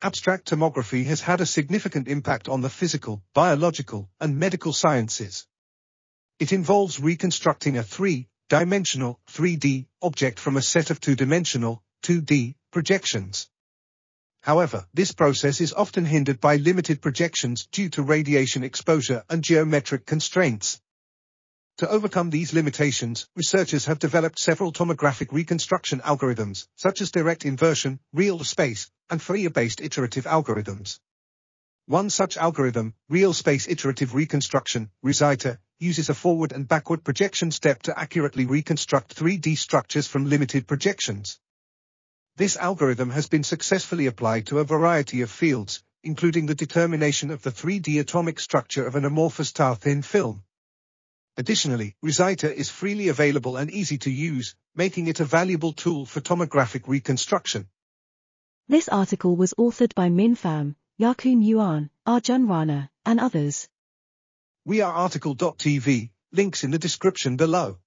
Abstract tomography has had a significant impact on the physical, biological, and medical sciences. It involves reconstructing a three-dimensional, 3D, object from a set of two-dimensional, 2D, projections. However, this process is often hindered by limited projections due to radiation exposure and geometric constraints. To overcome these limitations, researchers have developed several tomographic reconstruction algorithms, such as direct inversion, real space, and Fourier-based iterative algorithms. One such algorithm, real space iterative reconstruction, RESIRE, uses a forward and backward projection step to accurately reconstruct 3D structures from limited projections. This algorithm has been successfully applied to a variety of fields, including the determination of the 3D atomic structure of an amorphous tar-thin film. Additionally, RESIRE is freely available and easy to use, making it a valuable tool for tomographic reconstruction. This article was authored by Minh, Pham, Yakun, Yuan, Arjun, Rana, and others. We are RTCLTV, links in the description below.